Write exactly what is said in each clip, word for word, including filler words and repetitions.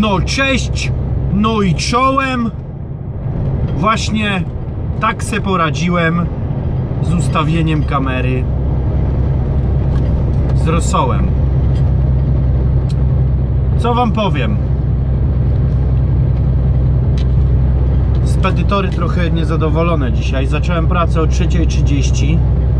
No cześć, no i czołem. Właśnie tak se poradziłem z ustawieniem kamery z rosołem. Co wam powiem? Spedytory trochę niezadowolone dzisiaj. Zacząłem pracę o trzeciej trzydzieści.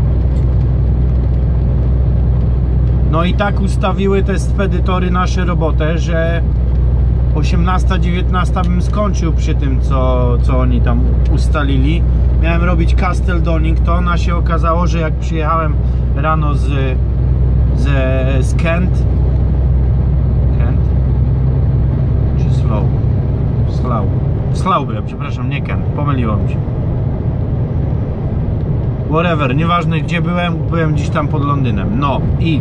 No i tak ustawiły te spedytory nasze robotę, że osiemnasta dziewiętnasta bym skończył przy tym, co, co oni tam ustalili. Miałem robić Castle Donington, a się okazało, że jak przyjechałem rano z, z, z Kent Kent? Czy Slough? Slough. Slough byłem, przepraszam, nie Kent, pomyliło mi się. Whatever, nieważne gdzie byłem, byłem gdzieś tam pod Londynem. No i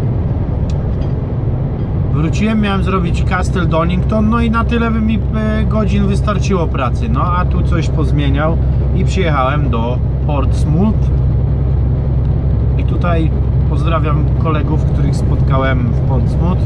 wróciłem, miałem zrobić Castle Donington, no i na tyle by mi godzin wystarczyło pracy. No a tu coś pozmieniał i przyjechałem do Portsmouth. I tutaj pozdrawiam kolegów, których spotkałem w Portsmouth.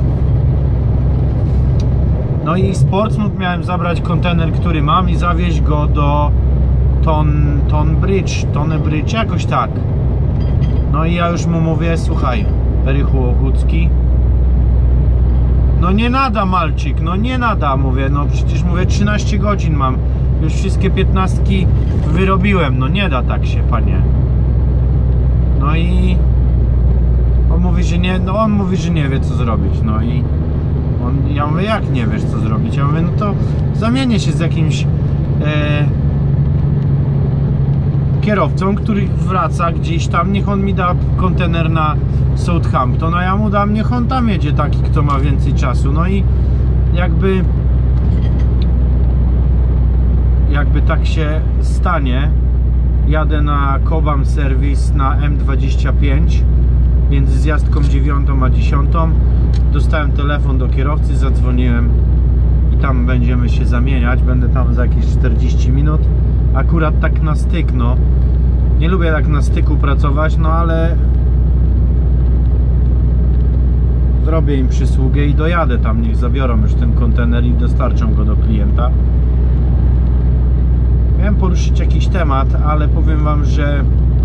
No i z Portsmouth miałem zabrać kontener, który mam, i zawieźć go do Ton, Ton Bridge, Tone Bridge, jakoś tak. No i ja już mu mówię, słuchaj, Rychu Ochódzki, no nie nada, malczyk, no nie nada, mówię, no przecież mówię, trzynaście godzin mam, już wszystkie piętnastki wyrobiłem, no nie da tak się, panie. No i on mówi, że nie, no on mówi, że nie wie co zrobić, no i on, ja mówię, jak nie wiesz co zrobić? Ja mówię, no to zamienię się z jakimś e, kierowcą, który wraca gdzieś tam, niech on mi da kontener na Southampton, a ja mu dam, niech on tam jedzie, taki kto ma więcej czasu. No i jakby jakby tak się stanie, jadę na Cobham Service na M dwadzieścia pięć między zjazdką dziewiątą a dziesiątą. Dostałem telefon do kierowcy, zadzwoniłem i tam będziemy się zamieniać. Będę tam za jakieś czterdzieści minut. Akurat tak na styk, no nie lubię tak na styku pracować, no ale zrobię im przysługę i dojadę tam, niech zabiorą już ten kontener i dostarczą go do klienta. Miałem poruszyć jakiś temat, ale powiem wam, że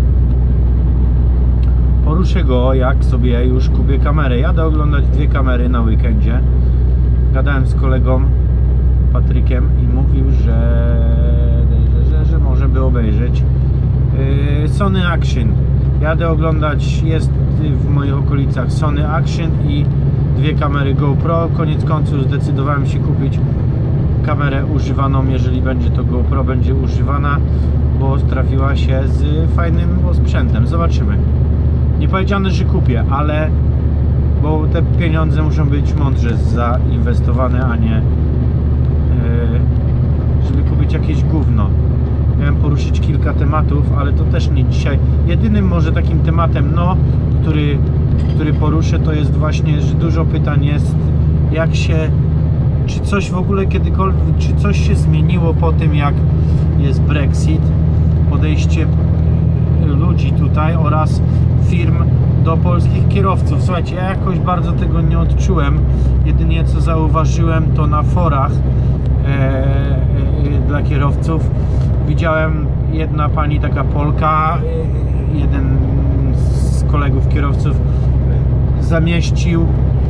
poruszę go, jak sobie już kupię kamerę. Jadę oglądać dwie kamery na weekendzie. Gadałem z kolegą Patrykiem i mówił, że, że, że, że może by obejrzeć yy, Sony Action. Jadę oglądać, jest w moich okolicach Sony Action i dwie kamery GoPro. Koniec końców zdecydowałem się kupić kamerę używaną, jeżeli będzie to GoPro, będzie używana, bo trafiła się z fajnym sprzętem. Zobaczymy. Nie powiedziane, że kupię, ale bo te pieniądze muszą być mądrze zainwestowane, a nie yy, żeby kupić jakieś gówno. Miałem poruszyć kilka tematów, ale to też nie dzisiaj. Jedynym może takim tematem, no, który, który poruszę, to jest właśnie, że dużo pytań jest, jak się, czy coś w ogóle kiedykolwiek, czy coś się zmieniło po tym, jak jest Brexit, podejście ludzi tutaj oraz firm do polskich kierowców. Słuchajcie, ja jakoś bardzo tego nie odczułem. Jedynie co zauważyłem, to na forach e, e, dla kierowców widziałem, jedna pani, taka Polka, e, jeden z kolegów kierowców zamieścił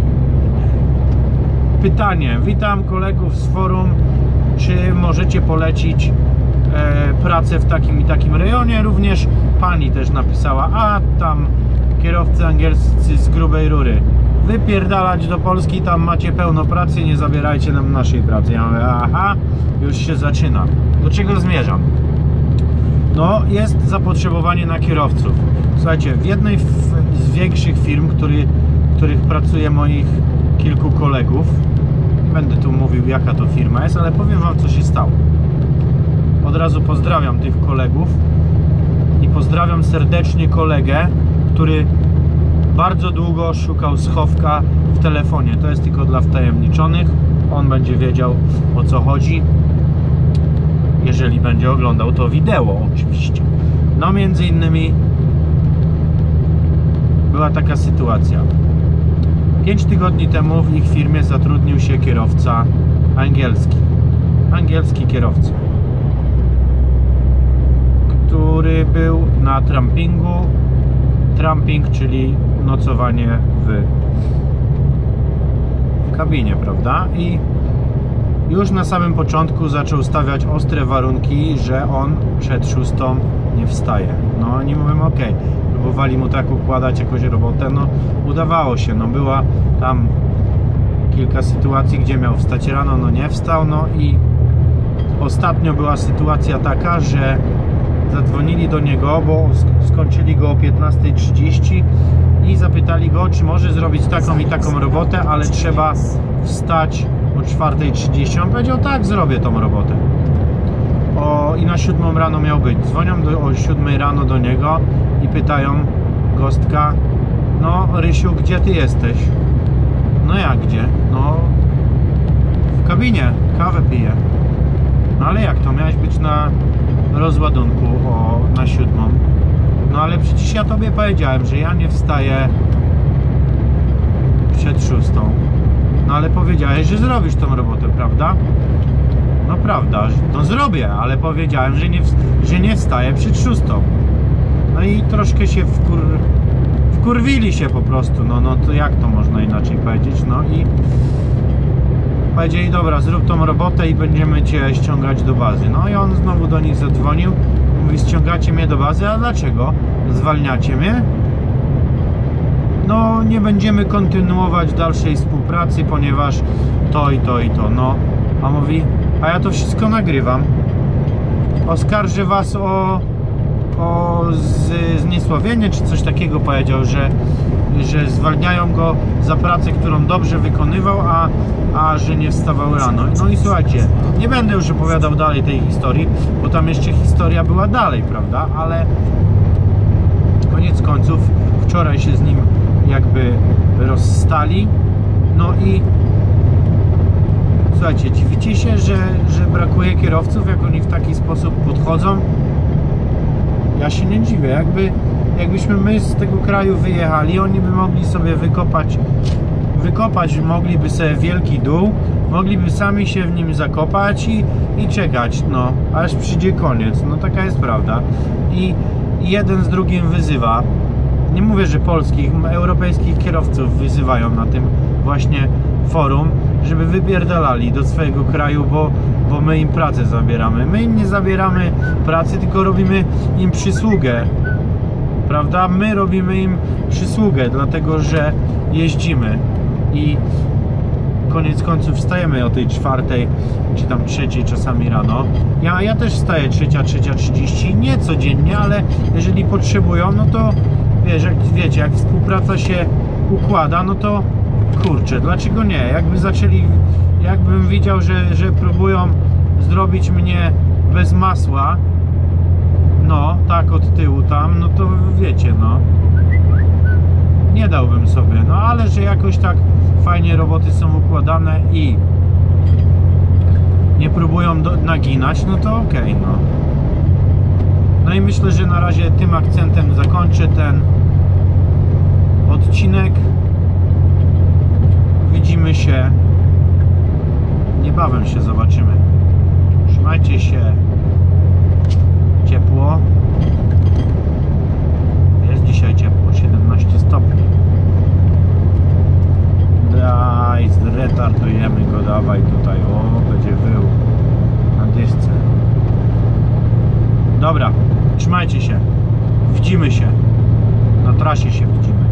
pytanie: witam kolegów z forum, czy możecie polecić e, pracę w takim i takim rejonie. Również pani też napisała, a tam kierowcy angielscy z grubej rury, wypierdalać do Polski, tam macie pełno pracy, nie zabierajcie nam naszej pracy. Ja mówię, aha, już się zaczyna. Do czego zmierzam? No, jest zapotrzebowanie na kierowców. Słuchajcie, w jednej z większych firm, który, których pracuje moich kilku kolegów, nie będę tu mówił, jaka to firma jest, ale powiem wam, co się stało. Od razu pozdrawiam tych kolegów i pozdrawiam serdecznie kolegę, który bardzo długo szukał schowka w telefonie. To jest tylko dla wtajemniczonych. On będzie wiedział, o co chodzi, jeżeli będzie oglądał to wideo, oczywiście. No, między innymi była taka sytuacja. Pięć tygodni temu w ich firmie zatrudnił się kierowca angielski. Angielski kierowca, który był na trampingu. Tramping, czyli nocowanie w kabinie, prawda? I już na samym początku zaczął stawiać ostre warunki, że on przed szóstą nie wstaje. No oni mówią, ok, próbowali mu tak układać jakąś robotę, no udawało się, no była tam kilka sytuacji, gdzie miał wstać rano, no nie wstał, no i ostatnio była sytuacja taka, że zadzwonili do niego, bo skończyli go o piętnasta trzydzieści i zapytali go, czy może zrobić taką i taką robotę, ale trzeba wstać o czwarta trzydzieści. On powiedział, tak, zrobię tą robotę. O, i na siódmą rano miał być. Dzwonią do, o siódmej rano do niego i pytają Gostka, no Rysiu, gdzie ty jesteś? No jak gdzie? No w kabinie, kawę piję. No ale jak to? Miałeś być na rozładunku o, na siódmą. No ale przecież ja tobie powiedziałem, że ja nie wstaję przed szóstą. No ale powiedziałeś, że zrobisz tą robotę, prawda? No prawda, no zrobię, ale powiedziałem, że nie, że nie wstaję przed szóstą. No i troszkę się wkur... wkurwili się po prostu, no, no to jak to można inaczej powiedzieć? No i powiedzieli, dobra, zrób tą robotę i będziemy cię ściągać do bazy. No i on znowu do nich zadzwonił, mówi, ściągacie mnie do bazy, a dlaczego? Zwalniacie mnie? No nie będziemy kontynuować dalszej współpracy, ponieważ to i to i to, no. A mówi, a ja to wszystko nagrywam. Oskarżę was o, o z, zniesławienie, czy coś takiego powiedział, że, że zwalniają go za pracę, którą dobrze wykonywał, a, a że nie wstawał rano. No i słuchajcie, nie będę już opowiadał dalej tej historii, bo tam jeszcze historia była dalej, prawda? Ale koniec końców wczoraj się z nim jakby rozstali. No i słuchajcie, dziwicie się, że, że brakuje kierowców, jak oni w taki sposób podchodzą? Ja się nie dziwię, jakby, jakbyśmy my z tego kraju wyjechali, oni by mogli sobie wykopać, wykopać, mogliby sobie wielki dół, mogliby sami się w nim zakopać i, i czekać, no, aż przyjdzie koniec, no taka jest prawda. I, i jeden z drugim wyzywa, nie mówię, że polskich, europejskich kierowców wyzywają na tym właśnie forum, żeby wypierdalali do swojego kraju, bo, bo my im pracę zabieramy. My im nie zabieramy pracy, tylko robimy im przysługę, prawda? My robimy im przysługę, dlatego że jeździmy i koniec końców wstajemy o tej czwartej, czy tam trzeciej czasami rano. Ja, ja też wstaję trzecia, trzecia trzydzieści, nie codziennie, ale jeżeli potrzebują, no to wiesz, jak, wiecie, jak współpraca się układa, no to kurczę, dlaczego nie? Jakby zaczęli, jakbym widział, że, że próbują zrobić mnie bez masła, no, tak od tyłu tam, no to wiecie, no, nie dałbym sobie, no, ale że jakoś tak fajnie roboty są układane i nie próbują do, naginać, no to okej, okay, no. No i myślę, że na razie tym akcentem zakończę ten odcinek. Widzimy się niebawem, się zobaczymy. Trzymajcie się ciepło. Jest dzisiaj ciepło, siedemnaście stopni. Daj, zretardujemy go, dawaj tutaj. O, będzie wył na dyszce. Dobra, trzymajcie się. Widzimy się. Na trasie się widzimy.